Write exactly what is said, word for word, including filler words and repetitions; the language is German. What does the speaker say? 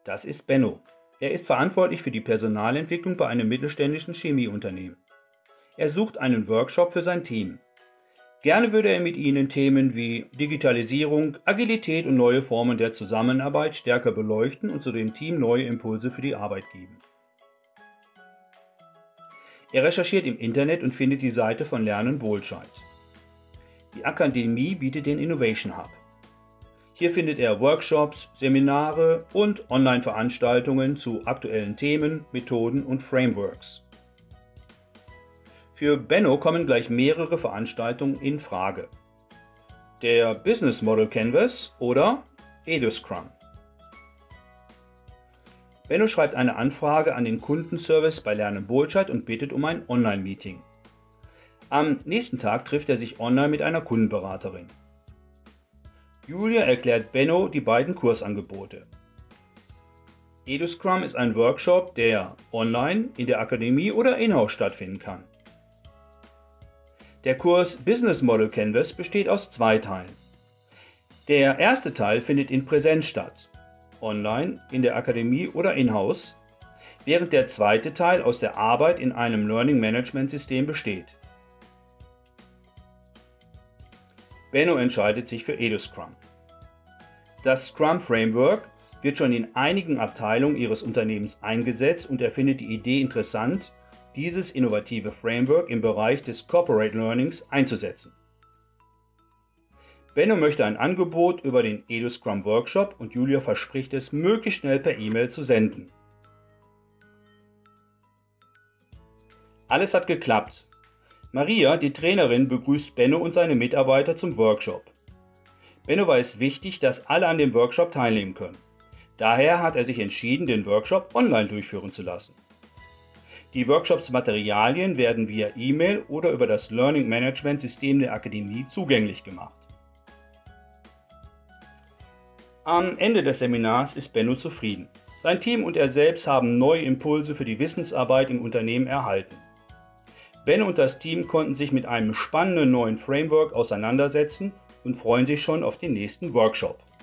Das ist Benno. Er ist verantwortlich für die Personalentwicklung bei einem mittelständischen Chemieunternehmen. Er sucht einen Workshop für sein Team. Gerne würde er mit Ihnen Themen wie Digitalisierung, Agilität und neue Formen der Zusammenarbeit stärker beleuchten und zu dem Team neue Impulse für die Arbeit geben. Er recherchiert im Internet und findet die Seite von Lernen Bolscheid. Die Akademie bietet den Innovation Hub. Hier findet er Workshops, Seminare und Online-Veranstaltungen zu aktuellen Themen, Methoden und Frameworks. Für Benno kommen gleich mehrere Veranstaltungen in Frage. Der Business Model Canvas oder EduScrum. Benno schreibt eine Anfrage an den Kundenservice bei Lernen Bolscheid und bittet um ein Online-Meeting. Am nächsten Tag trifft er sich online mit einer Kundenberaterin. Julia erklärt Benno die beiden Kursangebote. EduScrum ist ein Workshop, der online, in der Akademie oder in-house stattfinden kann. Der Kurs Business Model Canvas besteht aus zwei Teilen. Der erste Teil findet in Präsenz statt, online, in der Akademie oder in-house, während der zweite Teil aus der Arbeit in einem Learning Management System besteht. Benno entscheidet sich für EduScrum. Das Scrum Framework wird schon in einigen Abteilungen Ihres Unternehmens eingesetzt und er findet die Idee interessant, dieses innovative Framework im Bereich des Corporate Learnings einzusetzen. Benno möchte ein Angebot über den EduScrum Workshop und Julia verspricht es, möglichst schnell per E-Mail zu senden. Alles hat geklappt. Maria, die Trainerin, begrüßt Benno und seine Mitarbeiter zum Workshop. Benno war es wichtig, dass alle an dem Workshop teilnehmen können. Daher hat er sich entschieden, den Workshop online durchführen zu lassen. Die Workshops-Materialien werden via E-Mail oder über das Learning Management System der Akademie zugänglich gemacht. Am Ende des Seminars ist Benno zufrieden. Sein Team und er selbst haben neue Impulse für die Wissensarbeit im Unternehmen erhalten. Benno und das Team konnten sich mit einem spannenden neuen Framework auseinandersetzen und freuen sich schon auf den nächsten Workshop.